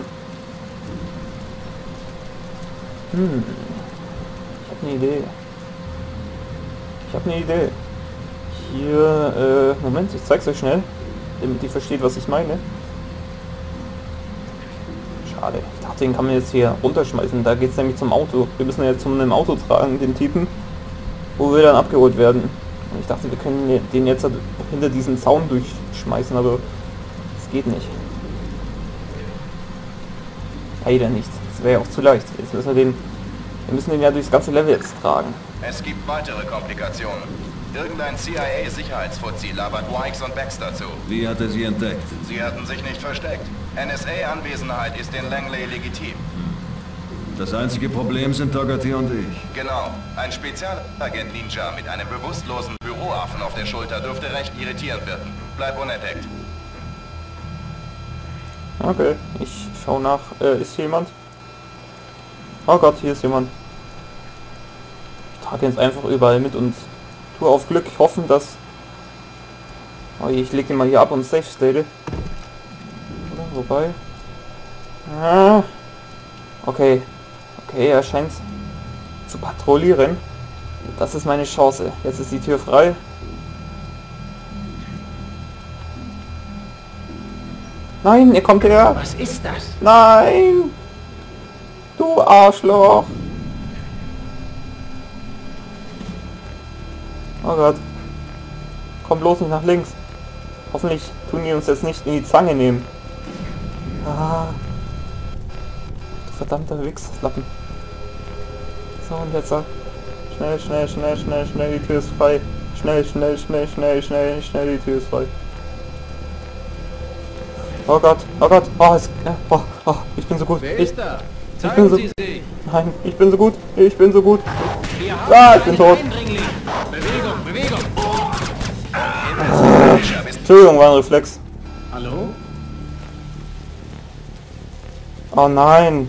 Hm. Ich habe eine Idee. Ich habe eine Idee. Hier, äh, Moment, ich zeig's euch schnell, damit ihr versteht, was ich meine. Schade, ich dachte, den kann man jetzt hier runterschmeißen. Da geht's nämlich zum Auto. Wir müssen ja jetzt zu einem Auto tragen, den Typen, wo wir dann abgeholt werden. Und ich dachte, wir können den jetzt hinter diesen Zaun durchschmeißen, aber es geht nicht. Leider nicht. Das wäre ja auch zu leicht. Jetzt müssen wir den, wir müssen den ja durchs ganze Level jetzt tragen. Es gibt weitere Komplikationen. Irgendein C I A-Sicherheitsfuzzi labert Wikes und Baxter zu. Wie hat er sie entdeckt? Sie hatten sich nicht versteckt. N S A-Anwesenheit ist in Langley legitim. Das einzige Problem sind Dougherty und ich. Genau. Ein Spezialagent Ninja mit einem bewusstlosen Büroaffen auf der Schulter dürfte recht irritierend wirken. Bleib unentdeckt. Okay, ich schau nach. Äh, ist hier jemand? Oh Gott, hier ist jemand. Ich trage jetzt einfach überall mit und tue auf Glück hoffen, dass... Oh, ich lege ihn mal hier ab und safe state. Oder? Wobei... Ah. Okay. Okay, er scheint zu patrouillieren. Das ist meine Chance. Jetzt ist die Tür frei. Nein, er kommt her. Was ist das? Nein! Du Arschloch! Oh Gott. Komm bloß nicht nach links. Hoffentlich tun die uns jetzt nicht in die Zange nehmen. Ah. Du verdammter Wichslappen. So, und jetzt so. Schnell, schnell, schnell, schnell, schnell, die Tür ist frei. Schnell, schnell, schnell, schnell, schnell, schnell, die Tür ist frei. Oh Gott, oh Gott, oh, es, oh, oh, ich bin so gut. Wer Ich, ist da? ich Zeigen bin so, Sie sich. nein, ich bin so gut, ich bin so gut. Wir haben Ah, ich bin einen tot. Eindringling. Bewegung, Bewegung. Entschuldigung, war ein Reflex. Hallo? Oh nein.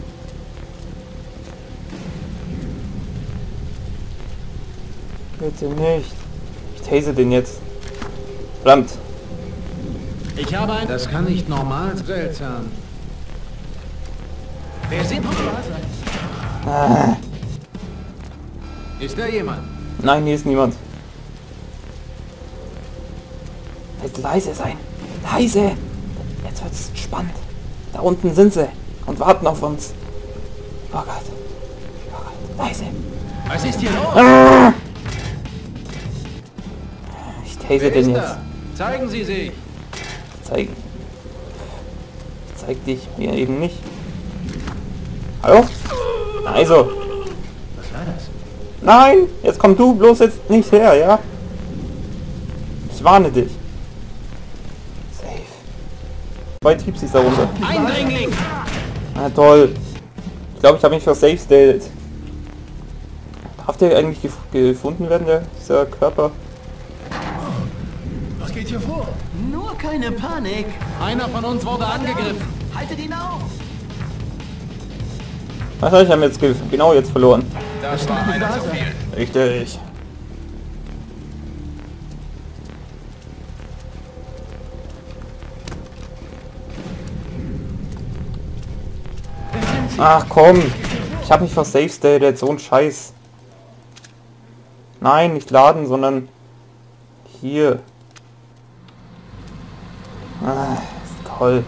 Bitte nicht. Ich tase den jetzt. Verdammt. Ich habe ein... Das kann nicht normal sein. Seltsam. Wer sind Sie? Ah. Ist da jemand? Nein, hier ist niemand. Jetzt leise sein. Leise. Jetzt wird's spannend. Da unten sind sie und warten auf uns. Oh Gott. Oh Gott. Leise. Was ist hier los? Ah. Ich tase Wer den ist jetzt. da? Zeigen Sie sich. Zeig. Zeig dich mir eben nicht. Hallo? Also. Was war das? Nein! Jetzt komm du bloß jetzt nicht her, ja? Ich warne dich. Safe. Zwei Tipsis da runter. Eindringling! Na toll. Ich glaube, ich habe mich für safe stated. Darf der eigentlich gef gefunden werden, der, dieser Körper? Was geht hier vor? Nur keine Panik. Einer von uns wurde angegriffen. Haltet ihn auf. Wahrscheinlich haben wir jetzt ge genau jetzt verloren. Das war einer zu viel. Richtig. Ach komm. Ich habe mich für safe stated, so ein Scheiß. Nein, nicht laden, sondern hier. Ah, ist toll.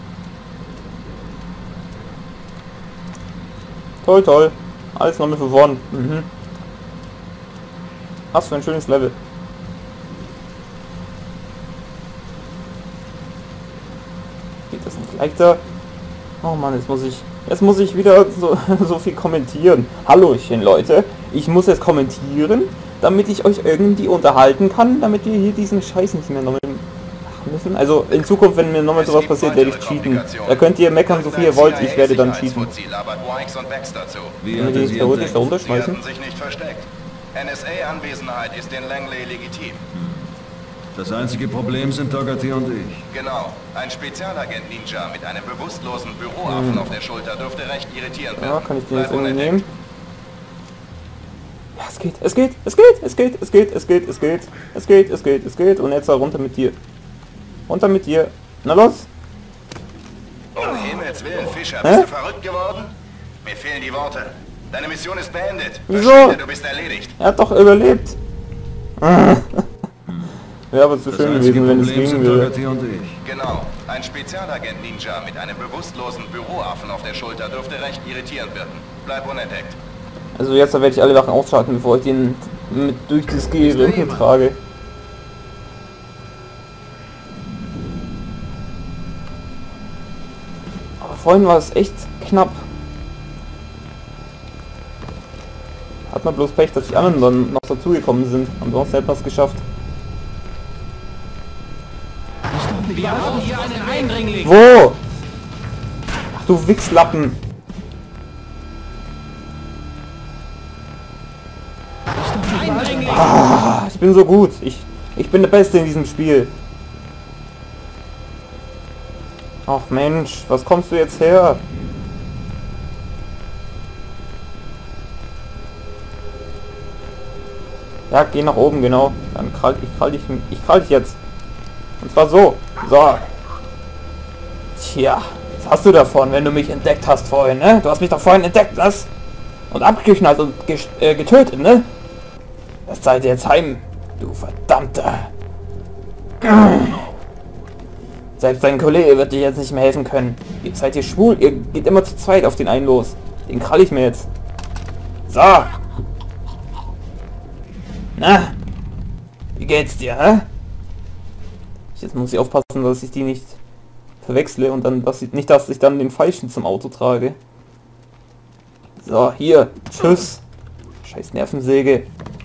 Toll, toll. Alles nochmal für vorn. Mhm. Was für ein schönes Level. Geht das nicht leichter? Oh Mann, jetzt muss ich... Jetzt muss ich wieder so, so viel kommentieren. Hallöchen, Leute. Ich muss jetzt kommentieren, damit ich euch irgendwie unterhalten kann, damit wir hier diesen Scheiß nicht mehr nochmal machen müssen. Also in Zukunft, wenn mir nochmal sowas passiert, werde ich cheaten. Da könnt ihr meckern, so viel ihr wollt, ich werde dann cheaten. Wie Wenn wir die theoretisch da runterschmeißen. Sie hatten sich nicht versteckt. N S A-Anwesenheit ist in Langley legitim. Das einzige Problem sind Dougherty und ich. Genau. Ein Spezialagent Ninja mit einem bewusstlosen Büroaffen Hm. auf der Schulter dürfte recht irritierend werden. Ja, kann ich den jetzt Bleib irgendwie unentdeckt. nehmen? Ja, es geht, es geht, es geht, es geht, es geht, es geht, es geht, es geht, es geht, es geht. Und jetzt runter mit dir. Runter mit dir. Na los. Um Himmels Willen, Fischer, Hä? bist du verrückt geworden? Mir fehlen die Worte. Deine Mission ist beendet. Wieso? Verschwinde, du bist erledigt. Er hat doch überlebt. Wäre aber zu Das schön einzige gewesen, wenn es Problem gehen sind würde. Dougherty und ich. Genau. Ein Spezialagent Ninja mit einem bewusstlosen Büroaffen auf der Schulter dürfte recht irritierend werden. Bleib unentdeckt. Also jetzt werde ich alle Wachen ausschalten, bevor ich den mit durch das Gerümpel trage. Aber vorhin war es echt knapp. Hat man bloß Pech, dass die anderen dann noch dazugekommen sind. Ansonsten hätten wir es geschafft. Wir haben hier einen Eindringling. Wo? Ach du Wichslappen. Eindringling. Ah, ich bin so gut. Ich, ich bin der Beste in diesem Spiel. Ach Mensch, was kommst du jetzt her? Ja, geh nach oben, genau. Dann krall ich krall dich, ich krall dich jetzt. Und zwar so. So. Tja, was hast du davon, wenn du mich entdeckt hast vorhin, ne? Du hast mich doch vorhin entdeckt, was? Und abgeknallt und äh, getötet, ne? Das seid ihr jetzt heim, du verdammter. Selbst dein Kollege wird dir jetzt nicht mehr helfen können. Ihr seid ihr schwul, ihr geht immer zu zweit auf den einen los. Den krall ich mir jetzt. So. Na? Wie geht's dir, hä? Jetzt muss ich aufpassen, dass ich die nicht verwechsle und dann, dass ich, nicht, dass ich dann den falschen zum Auto trage. So, hier. Tschüss. Scheiß Nervensäge.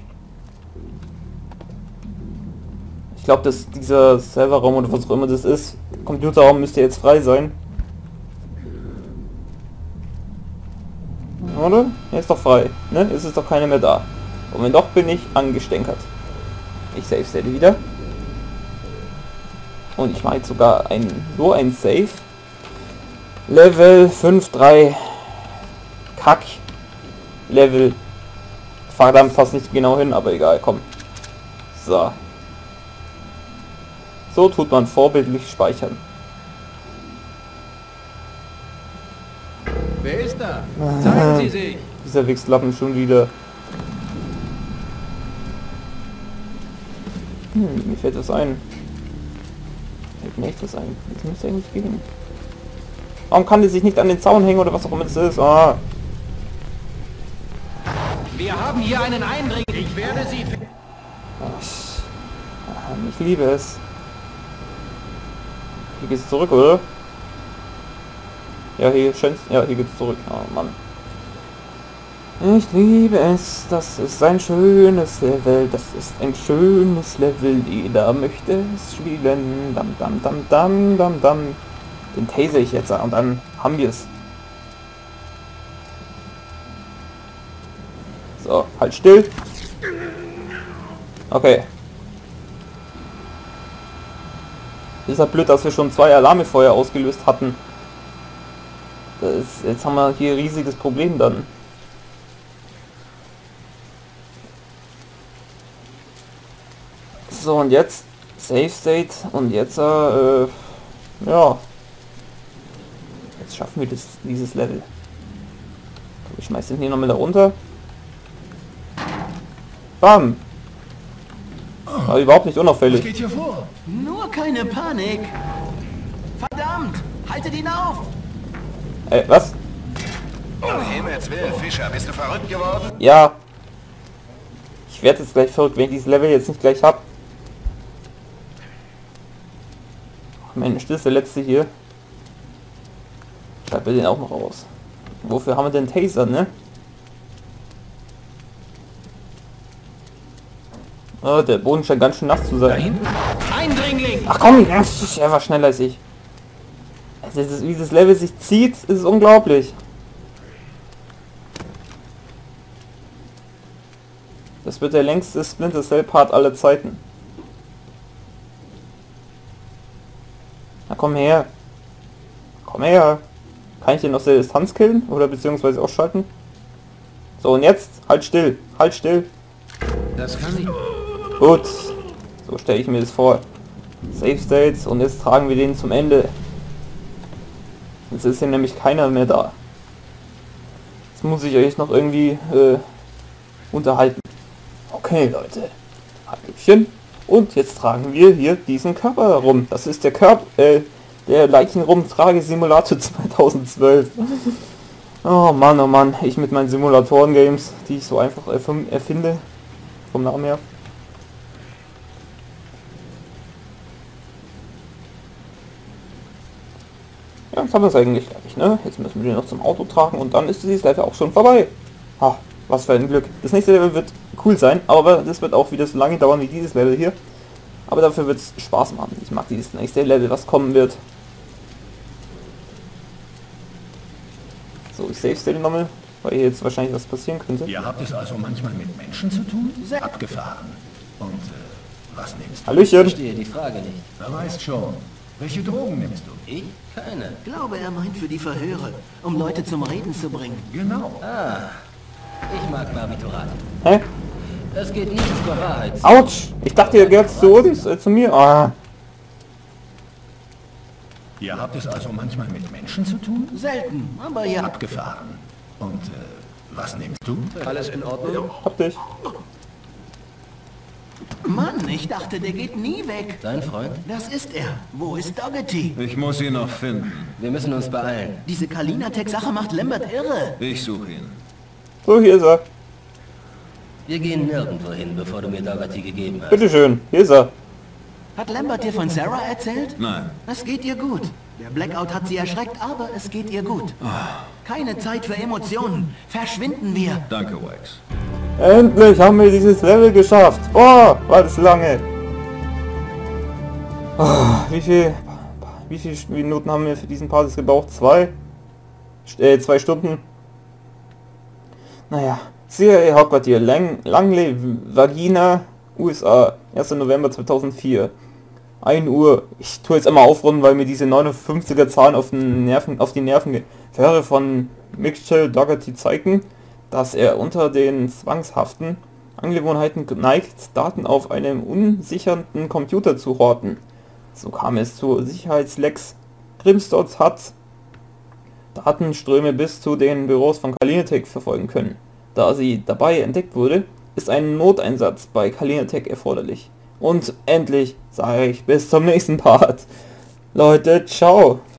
Ich glaube, dass dieser Serverraum oder was auch immer das ist, Computerraum müsste jetzt frei sein. Oder? Er ist doch frei. Ne? Es ist doch keiner mehr da. Und wenn doch, bin ich angestänkert. Ich save stelle wieder. Und ich mache jetzt sogar ein, so ein Save. Level fünf drei. Kack. Level. Verdammt, passt nicht genau hin, aber egal, komm. So. So tut man vorbildlich speichern. Wer ist da? Zeigen Sie sich! Dieser Wichslappen schon wieder. Hm, mir fällt was ein. Fällt mir echt was ein. Jetzt müsste eigentlich gehen. Warum kann die sich nicht an den Zaun hängen oder was auch immer das ist? Ah. Wir haben hier einen Eindringling. Ich werde Sie... Ach, ich liebe es. Hier geht's zurück, oder? Ja, hier schön. Ja, hier geht's zurück. Oh Mann. Ich liebe es. Das ist ein schönes Level. Das ist ein schönes Level. Jeder möchte es spielen. Dam, dam, dam, dam, dam, dam. Den tase ich jetzt und dann haben wir es. So, halt still. Okay. Ist ja blöd, dass wir schon zwei Alarme vorher ausgelöst hatten. Das ist, jetzt haben wir hier ein riesiges Problem dann. So, und jetzt Save State und jetzt äh, ja. Jetzt schaffen wir das, dieses Level. Ich schmeiß den hier nochmal da runter. Bam! Aber überhaupt nicht unauffällig. Was geht hier vor? Nur keine Panik. Verdammt! Haltet ihn auf! Ey, was? Um Himmels Willen, Fischer, bist du verrückt geworden? Ja. Ich werde jetzt gleich verrückt, wenn ich dieses Level jetzt nicht gleich hab. Ach Mensch, das ist der letzte hier. Schreibt mir den auch noch aus. Wofür haben wir denn Taser, ne? Oh, der Boden scheint ganz schön nass zu sein. Eindringling! Ach komm, er war schneller als ich. Also, das, wie dieses Level sich zieht, ist unglaublich. Das wird der längste Splinter Cell Part aller Zeiten. Na komm her. Komm her. Kann ich den aus der Distanz killen? Oder beziehungsweise ausschalten? So, und jetzt? Halt still. Halt still. Das kann ich... Gut. So stelle ich mir das vor. Save States. Und jetzt tragen wir den zum Ende. Jetzt ist hier nämlich keiner mehr da. Jetzt muss ich euch noch irgendwie äh, unterhalten. Okay, Leute. Hallöchen. Und jetzt tragen wir hier diesen Körper herum. Das ist der Körper, äh, der Leichenrum-Tragesimulator zweitausendzwölf. Oh Mann, oh Mann. Ich mit meinen Simulatoren-Games, die ich so einfach erf- erfinde. Vom Namen her. Ja, jetzt haben wir es eigentlich gleich, ne? Jetzt müssen wir den noch zum Auto tragen und dann ist dieses Level auch schon vorbei. Ha, was für ein Glück. Das nächste Level wird cool sein, aber das wird auch wieder so lange dauern wie dieses Level hier. Aber dafür wird es Spaß machen. Ich mag dieses nächste Level, was kommen wird. So, ich save stelle nochmal, weil hier jetzt wahrscheinlich was passieren könnte. Ihr habt es also manchmal mit Menschen zu tun? Sehr abgefahren. Und äh, was nimmst du? Hallöchen. Verstehe die Frage nicht. Du weißt schon. Welche Drogen nimmst du? Ich? Keine. Glaube, er meint für die Verhöre, um Leute zum Reden zu bringen. Genau. Ah, ich mag Barbiturat. Hä? Es geht nicht zur Wahrheit. Autsch! Ich dachte, ihr gehört zu uns, äh, zu mir. Ah. Ihr habt es also manchmal mit Menschen zu tun? Selten, aber ja. Abgefahren. Und äh, was nimmst du? Alles in Ordnung? Hab dich. Mann, ich dachte, der geht nie weg. Dein Freund? Das ist er. Wo ist Doggety? Ich muss ihn noch finden. Wir müssen uns beeilen. Diese Kalina-Tech-Sache macht Lambert irre. Ich suche ihn. So, hier ist er. Wir gehen nirgendwo hin, bevor du mir Dougherty gegeben hast. Bitteschön, hier ist er. Hat Lambert dir von Sarah erzählt? Nein. Das geht ihr gut. Der Blackout hat sie erschreckt, aber es geht ihr gut. Keine Zeit für Emotionen. Verschwinden wir. Danke, Wax. Endlich haben wir dieses Level geschafft. Boah, war das lange. Oh, wie viel, wie viele Minuten haben wir für diesen Part jetzt gebraucht? Zwei? Äh, zwei Stunden. Naja, C I A-Hauptquartier Lang Langley, Virginia, U S A, erster November zweitausendvier. ein Uhr. Ich tue jetzt immer aufrunden, weil mir diese neunundfünfziger Zahlen auf, den Nerven, auf die Nerven gehen. Höre von Mitchell Dougherty zeigen, dass er unter den zwangshaften Angewohnheiten neigt, Daten auf einem unsicherten Computer zu horten. So kam es zu Sicherheitslecks. Grimstad hat Datenströme bis zu den Büros von Kalinetech verfolgen können. Da sie dabei entdeckt wurde, ist ein Noteinsatz bei Kalinetech erforderlich. Und endlich sage ich bis zum nächsten Part. Leute, ciao.